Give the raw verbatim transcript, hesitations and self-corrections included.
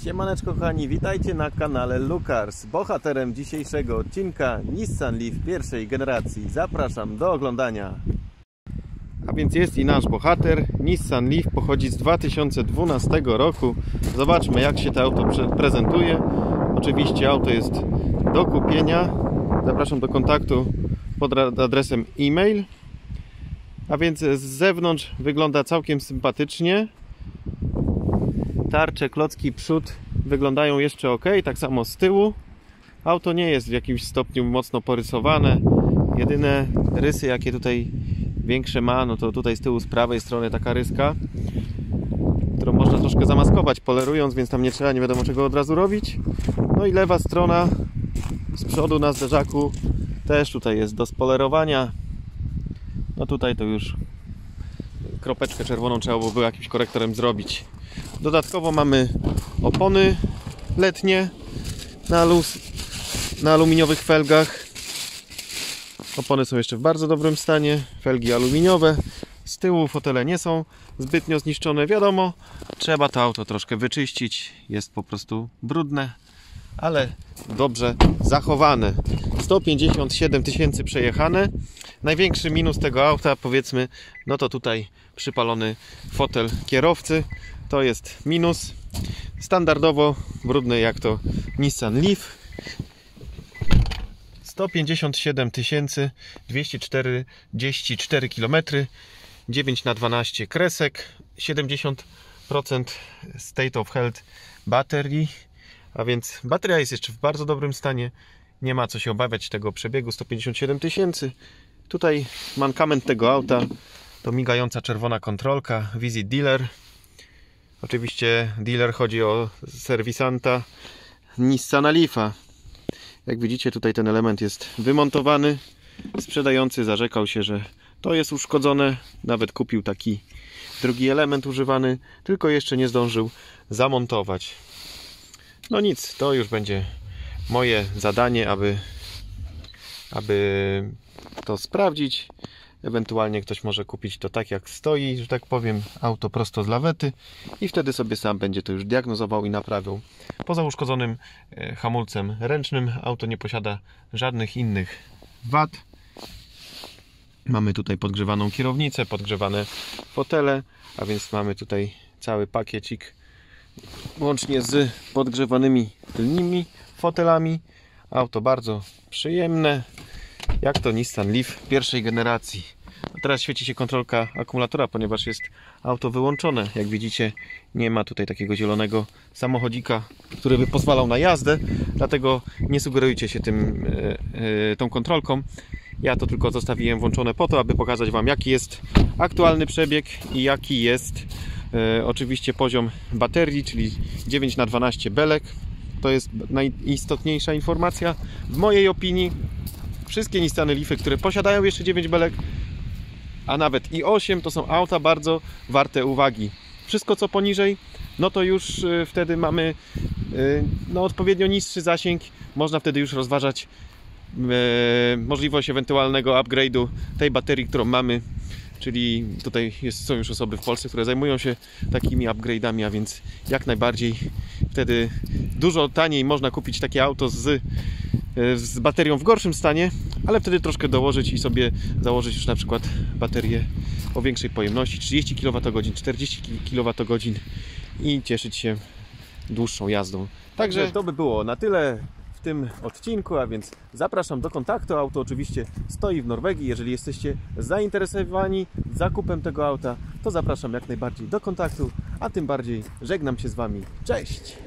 Siemaneczko kochani, witajcie na kanale Lucars. Bohaterem dzisiejszego odcinka Nissan Leaf pierwszej generacji. Zapraszam do oglądania. A więc jest i nasz bohater. Nissan Leaf pochodzi z dwa tysiące dwunastego roku. Zobaczmy, jak się to auto prezentuje. Oczywiście auto jest do kupienia. Zapraszam do kontaktu pod adresem e-mail. A więc z zewnątrz wygląda całkiem sympatycznie. Tarcze, klocki, przód wyglądają jeszcze ok, tak samo z tyłu. Auto nie jest w jakimś stopniu mocno porysowane. Jedyne rysy, jakie tutaj większe ma, no to tutaj z tyłu, z prawej strony taka ryska, którą można troszkę zamaskować polerując, więc tam nie trzeba nie wiadomo czego od razu robić. No i lewa strona z przodu na zderzaku też tutaj jest do spolerowania. No tutaj to już kropeczkę czerwoną trzeba było jakimś korektorem zrobić. Dodatkowo mamy opony letnie na, luz, na aluminiowych felgach. Opony są jeszcze w bardzo dobrym stanie. Felgi aluminiowe. Z tyłu fotele nie są zbytnio zniszczone. Wiadomo, trzeba to auto troszkę wyczyścić. Jest po prostu brudne, ale dobrze zachowane. sto pięćdziesiąt siedem tysięcy przejechane. Największy minus tego auta, powiedzmy, no to tutaj przypalony fotel kierowcy. To jest minus. Standardowo brudny jak to Nissan Leaf. sto pięćdziesiąt siedem tysięcy dwieście czterdzieści cztery kilometry, dziewięć na dwanaście kresek, siedemdziesiąt procent state of health baterii, a więc bateria jest jeszcze w bardzo dobrym stanie. Nie ma co się obawiać tego przebiegu. Sto pięćdziesiąt siedem tysięcy. Tutaj mankament tego auta to migająca czerwona kontrolka Visit Dealer. Oczywiście dealer, chodzi o serwisanta Nissana Leafa. Jak widzicie, tutaj ten element jest wymontowany. Sprzedający zarzekał się, że to jest uszkodzone. Nawet kupił taki drugi element używany, tylko jeszcze nie zdążył zamontować. No nic, to już będzie moje zadanie, aby, aby to sprawdzić. Ewentualnie ktoś może kupić to tak jak stoi, że tak powiem, auto prosto z lawety i wtedy sobie sam będzie to już diagnozował i naprawiał. Poza uszkodzonym hamulcem ręcznym auto nie posiada żadnych innych wad. Mamy tutaj podgrzewaną kierownicę, podgrzewane fotele, a więc mamy tutaj cały pakiecik łącznie z podgrzewanymi tylnymi fotelami. Auto bardzo przyjemne, jak to Nissan Leaf pierwszej generacji. A teraz świeci się kontrolka akumulatora, ponieważ jest auto wyłączone. Jak widzicie, nie ma tutaj takiego zielonego samochodzika, który by pozwalał na jazdę, dlatego nie sugerujcie się tym, yy, tą kontrolką. Ja to tylko zostawiłem włączone po to, aby pokazać Wam, jaki jest aktualny przebieg i jaki jest yy, oczywiście poziom baterii, czyli dziewięć na dwanaście belek. To jest najistotniejsza informacja w mojej opinii. Wszystkie Nissany Leafy, które posiadają jeszcze dziewięć belek, a nawet i osiem, to są auta bardzo warte uwagi. Wszystko co poniżej, no to już wtedy mamy no, odpowiednio niższy zasięg. Można wtedy już rozważać e, możliwość ewentualnego upgrade'u tej baterii, którą mamy. Czyli tutaj jest, są już osoby w Polsce, które zajmują się takimi upgrade'ami, a więc jak najbardziej wtedy dużo taniej można kupić takie auto z z baterią w gorszym stanie, ale wtedy troszkę dołożyć i sobie założyć już na przykład baterię o większej pojemności, trzydzieści kilowatogodzin, czterdzieści kilowatogodzin i cieszyć się dłuższą jazdą. Także to by było na tyle w tym odcinku, a więc zapraszam do kontaktu. Auto oczywiście stoi w Norwegii. Jeżeli jesteście zainteresowani zakupem tego auta, to zapraszam jak najbardziej do kontaktu, a tym bardziej żegnam się z Wami. Cześć!